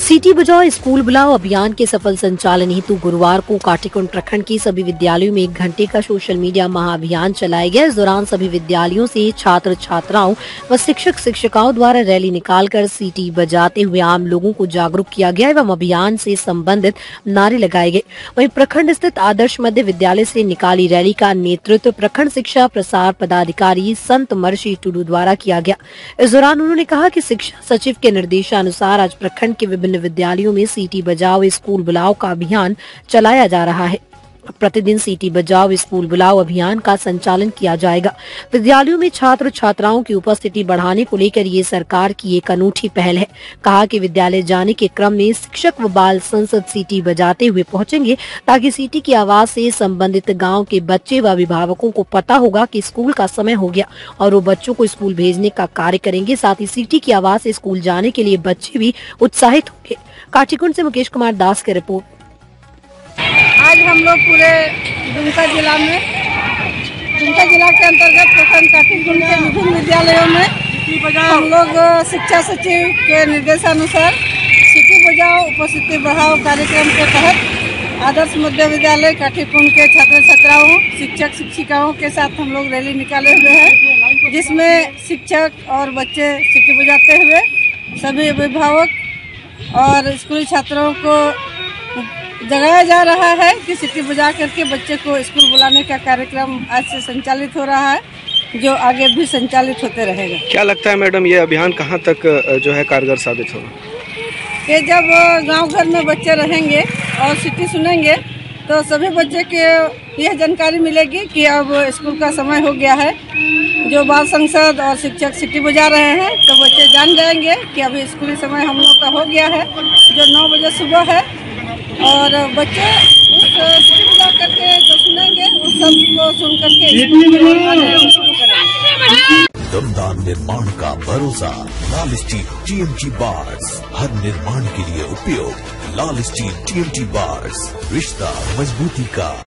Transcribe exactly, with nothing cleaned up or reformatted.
City बचाओ school बुलाओ अभियान के सफल संचालन हेतु गुरुवार को काटीकुंड प्रखंड के सभी विद्यालयों में एक घंटे का सोशल मीडिया महाअभियान चलाया गया। इस दौरान सभी विद्यालयों से छात्र छात्राओं व शिक्षक शिक्षिकाओं द्वारा रैली निकालकर सिटी बजाते हुए आम लोगों को जागरूक किया गया एवं अभियान से संबंधित नारे लगाए गए। वहीं प्रखंड स्थित आदर्श मध्य विद्यालय से निकाली रैली का नेतृत्व प्रखंड शिक्षा प्रसार पदाधिकारी संत मर्षि टुडू द्वारा किया गया। इस दौरान उन्होंने कहा कि शिक्षा सचिव के निर्देशानुसार आज प्रखंड के विभिन्न विद्यालयों में सिटी बजाओ स्कूल बुलाओ का अभियान चलाया जा रहा है। प्रतिदिन सिटी बजाओ स्कूल बुलाओ अभियान का संचालन किया जाएगा। विद्यालयों में छात्र छात्राओं की उपस्थिति बढ़ाने को लेकर ये सरकार की एक अनूठी पहल है। कहा कि विद्यालय जाने के क्रम में शिक्षक व बाल संसद सिटी बजाते हुए पहुंचेंगे ताकि सिटी की आवाज से संबंधित गांव के बच्चे व अभिभावकों को पता होगा कि स्कूल का समय हो गया और वो बच्चों को स्कूल भेजने का कार्य करेंगे। साथ ही सिटी की आवाज से स्कूल जाने के लिए बच्चे भी उत्साहित होंगे। काटीकुंड से मुकेश कुमार दास की रिपोर्ट। आज हम लोग पूरे दुमका जिला में दुमका जिला के अंतर्गत प्रखंड काटीकुंड के विभिन्न विद्यालयों में हम लोग शिक्षा सचिव के निर्देशानुसार सिटी बजाओ उपस्थिति बढ़ाओ कार्यक्रम के तहत आदर्श मध्य विद्यालय काटीकुंड के छात्र छात्राओं शिक्षक शिक्षिकाओं के साथ हम लोग रैली निकाले हुए हैं, जिसमें शिक्षक और बच्चे सिटी बजाते हुए सभी अभिभावक और स्कूली छात्रों को जगाया जा रहा है कि सिटी बजा करके बच्चे को स्कूल बुलाने का कार्यक्रम आज से संचालित हो रहा है, जो आगे भी संचालित होते रहेगा। क्या लगता है मैडम, ये अभियान कहाँ तक जो है कारगर साबित होगा? कि जब गांव घर में बच्चे रहेंगे और सिटी सुनेंगे तो सभी बच्चे के यह जानकारी मिलेगी कि अब स्कूल का समय हो गया है। जो बाल संसद और शिक्षक सिटी बजा रहे हैं तो बच्चे जान जाएंगे कि अभी स्कूली समय हम लोग का हो गया है, जो नौ बजे सुबह है। और बच्चे उस सिटी बजा करके जो सुनेंगे उस सब को सुन करके शुरू करेंगे। दमदार निर्माण का भरोसा लाल स्टील टीएमटी बार्स, हर निर्माण के लिए उपयोग लाल स्टील टीएमटी बार्स, रिश्ता मजबूती का।